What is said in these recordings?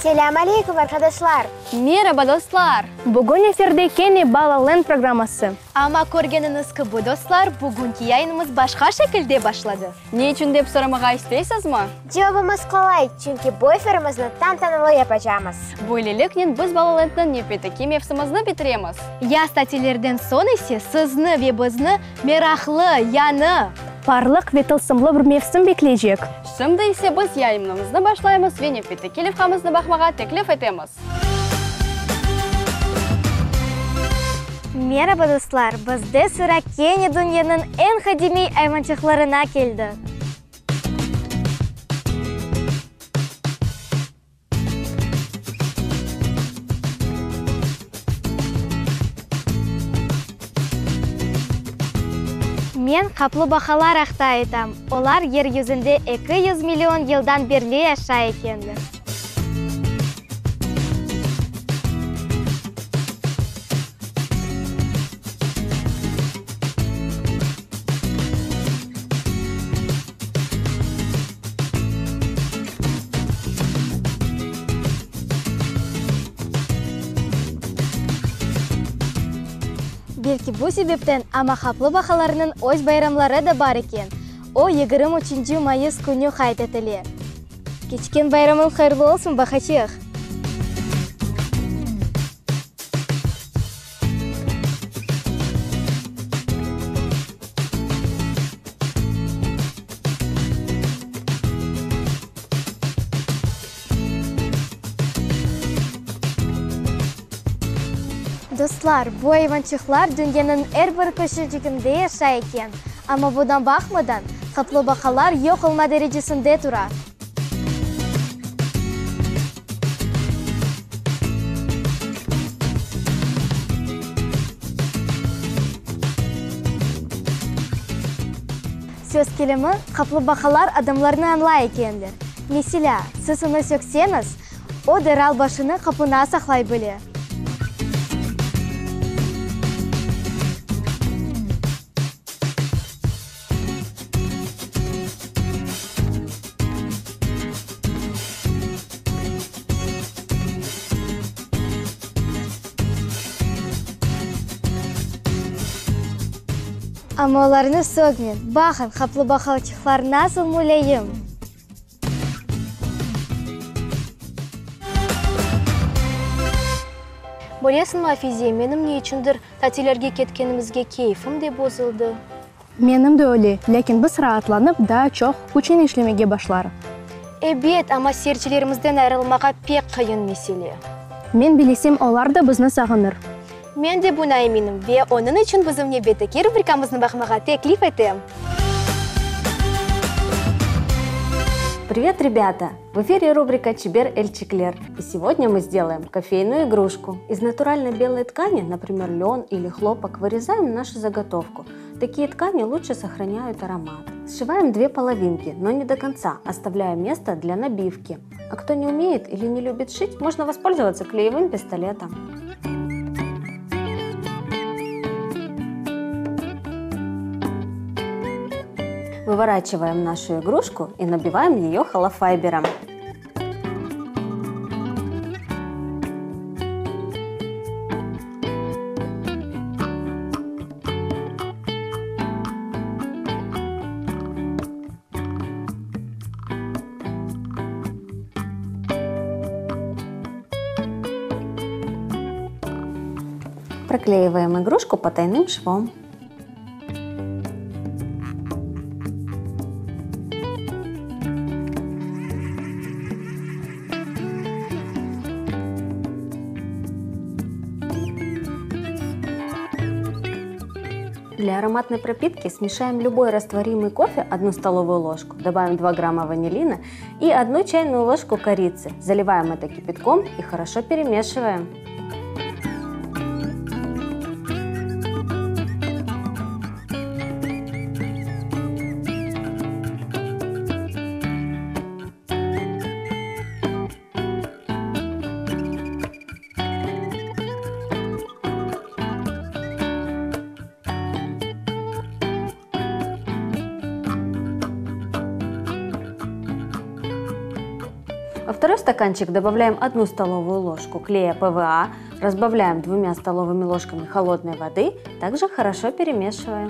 Selam aleyküm arkadaşlar. Merhaba dostlar. Bugün efirde Kenny Balaland programması. Ama көргеніңіз gibi dostlar, bugünkü yayınımız başka şekilde başladı. Ne için dep soramağa isteysiniz mi? Cevabımız kolay, çünkü bu efirimizni tantanalı yapacağız. Böylelikle biz Balaland'ın nefeteki mevsimimizni bitiremiz. Yaz tatillerden sonra ise sizni ve bizni meraklı, yanı Parlak ve tılsımlı bir mevsim bekleyecek. Şimdi ise biz yayınımızı başlayımız ve nefeteki levhamızı bakmağa teklif etemiz. Merhaba dostlar, bizde sıra Kenny dünyanın en kadimi hayvancıklarına geldi. Men kaplubahalar haqida aytam. Ular yer yüzünde 200 milyon yıldan beri yaşay ekanlar. Belki bu sebepten ama kaplubahalarının öz bayramları da var ekan. O 23 Mayıs günü qayd etildi. Kechkin bayramın hayırlı olsun baxachiq. Dostlar, bu hayvancıklar dünyanın her bir köşecikinde yaşay ekan. Ama bundan bakmadan kaplubahalar yok olma derecesinde durar. Söz kelimi kaplubahalar adamlarını anlay ekanlar. Mesela, siz onu sökseniz, o derhal başını kapına saklay bilir. Ama onlarını sökmeyin. Bakın kaplubahaçıklar nasıl mülayim. Bilesің ма, Fiziye, benim ne içindir tatillerge ketkenimizge keyfim de bozuldu. Benim de öyle. Lakin biz rahatlanıp daha çok üçün işlemeye başlarız. Evet, ama seyircilerimizden ayrılmağa pek kıyın mesele. Men bilesem onlar da bizni sağınır. Men de buna eminim ve onun için bizim nöbetdeki rubrikamızı bakmağa teklif ettim. Привет, ребята! В эфире рубрика «Чибер Эль Чиклер». И сегодня мы сделаем кофейную игрушку. Из натуральной белой ткани, например, лен или хлопок, вырезаем нашу заготовку. Такие ткани лучше сохраняют аромат. Сшиваем две половинки, но не до конца, оставляя место для набивки. А кто не умеет или не любит шить, можно воспользоваться клеевым пистолетом. Выворачиваем нашу игрушку и набиваем ее холофайбером. Проклеиваем игрушку потайным швом. Для ароматной пропитки смешаем любой растворимый кофе 1 столовую ложку, добавим 2 грамма ванилина и 1 чайную ложку корицы. Заливаем это кипятком и хорошо перемешиваем. второй стаканчик добавляем 1 столовую ложку клея ПВА, разбавляем 2 столовыми ложками холодной воды, также хорошо перемешиваем.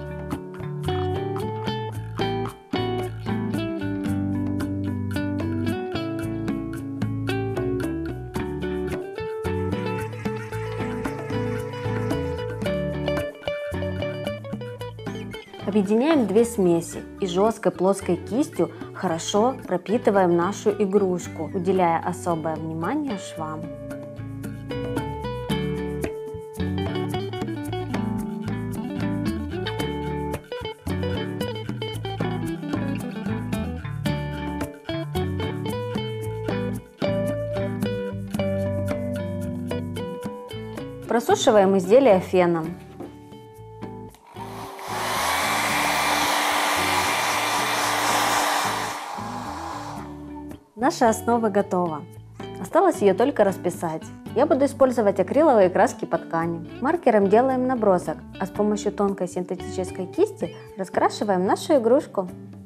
Объединяем 2 смеси и жесткой плоской кистью хорошо пропитываем нашу игрушку, уделяя особое внимание швам. Просушиваем изделие феном. Наша основа готова. Осталось ее только расписать. Я буду использовать акриловые краски по ткани. Маркером делаем набросок, а с помощью тонкой синтетической кисти раскрашиваем нашу игрушку.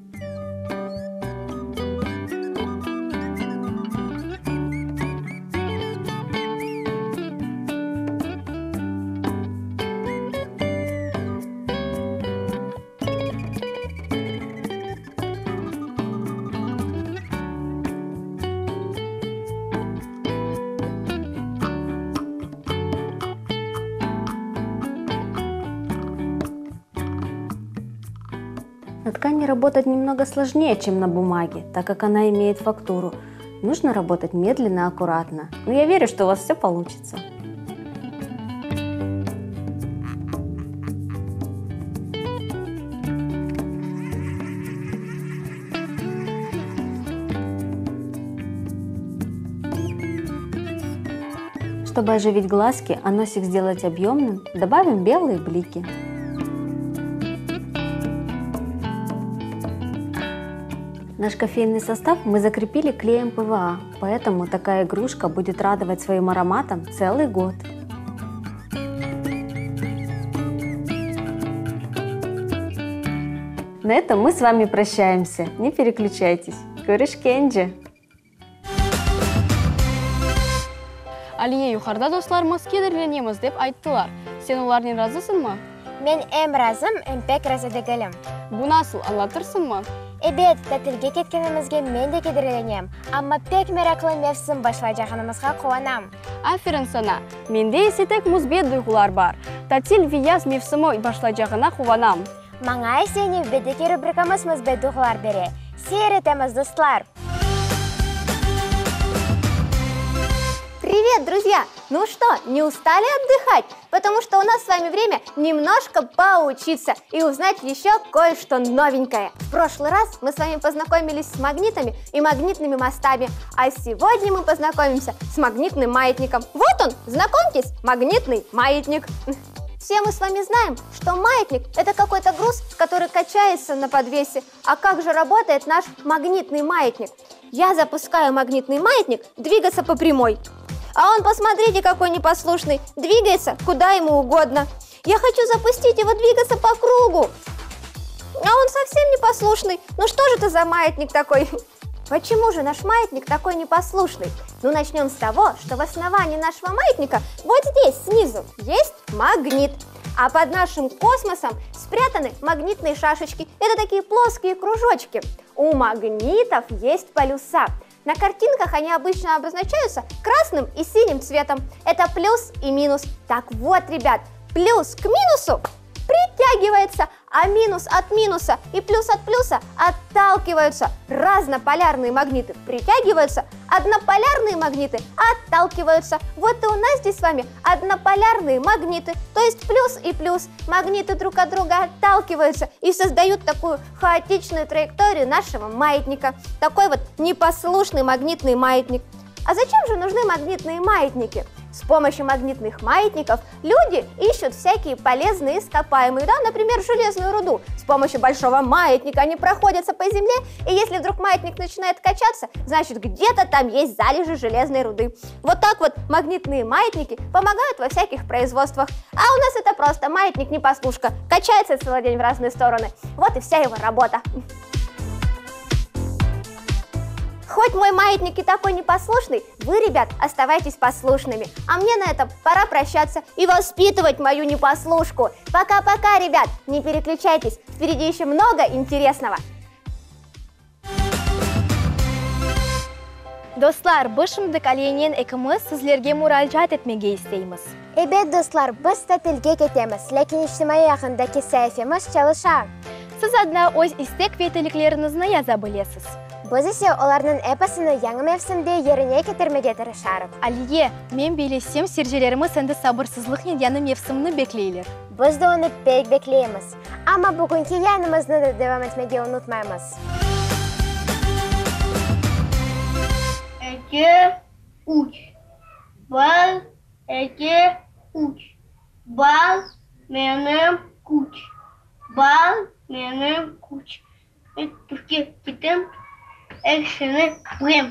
На ткани работать немного сложнее, чем на бумаге, так как она имеет фактуру. Нужно работать медленно и аккуратно. Но я верю, что у вас все получится. Чтобы оживить глазки, а носик сделать объемным, добавим белые блики. Наш кофейный состав мы закрепили клеем ПВА, поэтому такая игрушка будет радовать своим ароматом целый год. На этом мы с вами прощаемся. Не переключайтесь. Көрішкенже! Алия, юқарда достарымыз кедерленеміз деп айттылар. Сен олармен разысың Мен разым, пек разы дегелім. Бұ насыл, аңлатырсың? Эбет, тәтілге кеткенімізге мен де кедерленем, амма пек мераклы мевсім башлайжағанымызға қуанам. Аферін сана, менде есетек мұзбет дұйғылар бар. Тәтіл вияз мевсімі башлайжағына қуанам. Маңа есені бедеке рубрикамыз мұзбет дұйғылар бере. Сейретеміз, достлар! Привет, друзья! Ну что, не устали отдыхать? Потому что у нас с вами время немножко поучиться и узнать еще кое-что новенькое. В прошлый раз мы с вами познакомились с магнитами и магнитными мостами, а сегодня мы познакомимся с магнитным маятником. Вот он, знакомьтесь, магнитный маятник. Все мы с вами знаем, что маятник – это какой-то груз, который качается на подвесе. А как же работает наш магнитный маятник? Я запускаю магнитный маятник двигаться по прямой. А он, посмотрите, какой непослушный, двигается куда ему угодно. Я хочу запустить его двигаться по кругу. А он совсем непослушный. Ну что же это за маятник такой? Почему же наш маятник такой непослушный? Ну начнем с того, что в основании нашего маятника, вот здесь снизу, есть магнит. А под нашим космосом спрятаны магнитные шашечки. Это такие плоские кружочки. У магнитов есть полюса. На картинках они обычно обозначаются красным и синим цветом. Это плюс и минус. Так вот, ребят, плюс к минусу притягивается, а минус от минуса и плюс от плюса отталкиваются. Разнополярные магниты притягиваются, однополярные магниты отталкиваются. Вот и у нас здесь с вами однополярные магниты, то есть плюс и плюс. Магниты друг от друга отталкиваются и создают такую хаотичную траекторию нашего маятника. Такой вот непослушный магнитный маятник. А зачем же нужны магнитные маятники? С помощью магнитных маятников люди ищут всякие полезные ископаемые, да, например, железную руду. С помощью большого маятника они проходятся по земле, и если вдруг маятник начинает качаться, значит где-то там есть залежи железной руды. Вот так вот магнитные маятники помогают во всяких производствах. А у нас это просто маятник-непослушка, качается целый день в разные стороны. Вот и вся его работа. Хоть мой маятник и такой непослушный, вы, ребят, оставайтесь послушными. А мне на это пора прощаться и воспитывать мою непослушку. Пока-пока, ребят, не переключайтесь, впереди еще много интересного. Достар, бышымдык оленен экіміз сізлерге муралжат етмеге істейміз. Эбет, достар, біз тәтілге кетеміз, ләкин іштімай яқындаки сәйфеміз çalışа. Сіз адна өз істек ветіліклеріңізні яза білесіз. Біз есе олардың эпосыны яңы мевсімде еріне кетірмеге тырышарып. Алие, мен белесем сержелеріміз әнді сабырсызлық яны мевсімні беклейлер. Біз де оны бек беклейміз. Ама бүгінгі янымызны да девам етмеге ұнытмаймыз. Эке уч, бал, эке уч, бал, менің куч, бал, менің куч. Түрке кетем, әкшіні бұғым.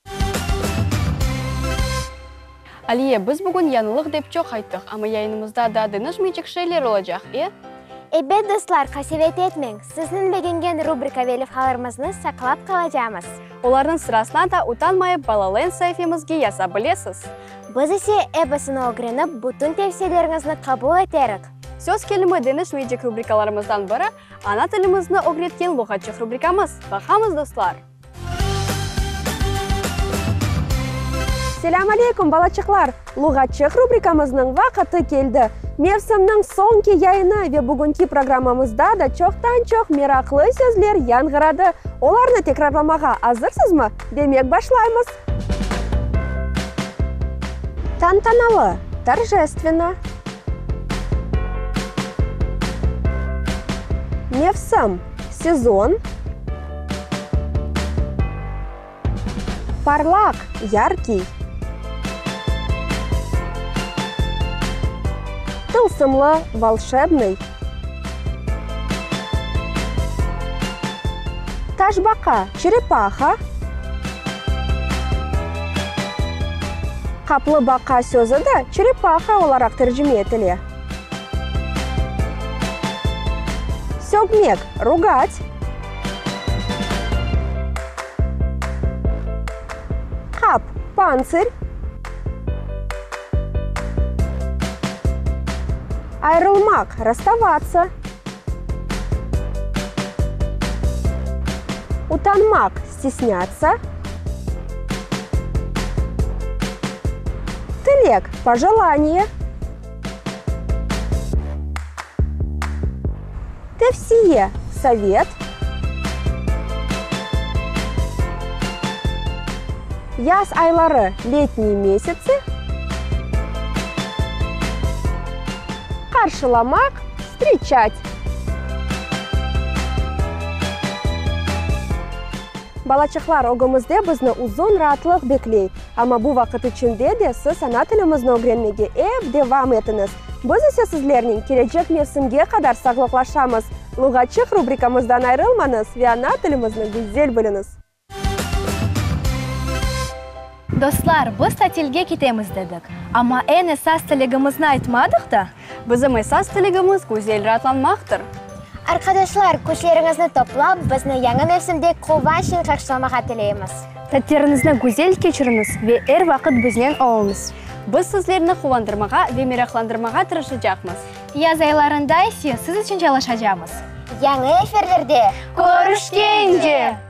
Алие, біз бүгін янылық деп чоқ айттық, ама яйынымызда да дыныш мечек шейлер олacak, Эбет, достар, қасевет етмең, сіздің бегенген рубрика веліп қаларымызны сақлап қалажамыз. Олардың сырасына да утанмайып балален сайфемізге яза білесіз. Біз есе эпосыны огреніп, бұтын тевселеріңізні қабыл етерік. Сөз келімі дыныш мечек рубрикаларымыздан бірі, ана тілімізні огреткен луғатчық рубрикамыз. Бақамыз, достар! Селам алейкум, балачықлар! Луғатчық рубрикамыздың вақыты келді. Мевсімнің соңғы яйыны ве бүгінгі программамызда да чоқтан-чоқ мерақлы сөзлер яңғырады. Оларны текрарламаға азырсыз ма? Демек башлаймыз. Тантаналы, торжественно. Мевсім, сезон. Парлак, яркий. Тылсымлы, волшебный. Ташбақа, черепаха. Қаплы бақа сөзі де черепаха оларақ тәржіме етіле. Сөгмек, ругать. Қап, панцирь. Айрылмак, расставаться. Утанмак, стесняться. Тылек, пожелание. Тевсие, совет. Яз айлары, летние месяцы. Қаршыламак, встречать. Балачықлар, огымызде бізні ұзын ратлық беклей. Ама бұл вақыт ішінде де сіз ана тілімізні öğrenmеге девам етіңіз. Біз есе сізлернің келечек мевсімге қадар сағлықлашамыз. Луғатчық рубрикамыздан айрылмаңыз ве ана тілімізні güzel біліңіз. Достар, біз тәтелге кетеміз дедік. Ама әне саз тілігімізні айтмадық да? Bizim esas тілігіміз güzel ратланмақтыр. Arkadaşlar, күшлеріңізні топлап, бізні яңы мевсімде қованшын қақшыламаға тілейміз. Тәттеріңізні güzel кечіріңіз ве әр вақыт бізінен ауымыз. Біз сізлеріні қуандырмаға ве мерақландырмаға тырышacakмыз. Яз айларында есе сіз үшін жалашacağımız. Яңы эфирлерде Көрішкенде!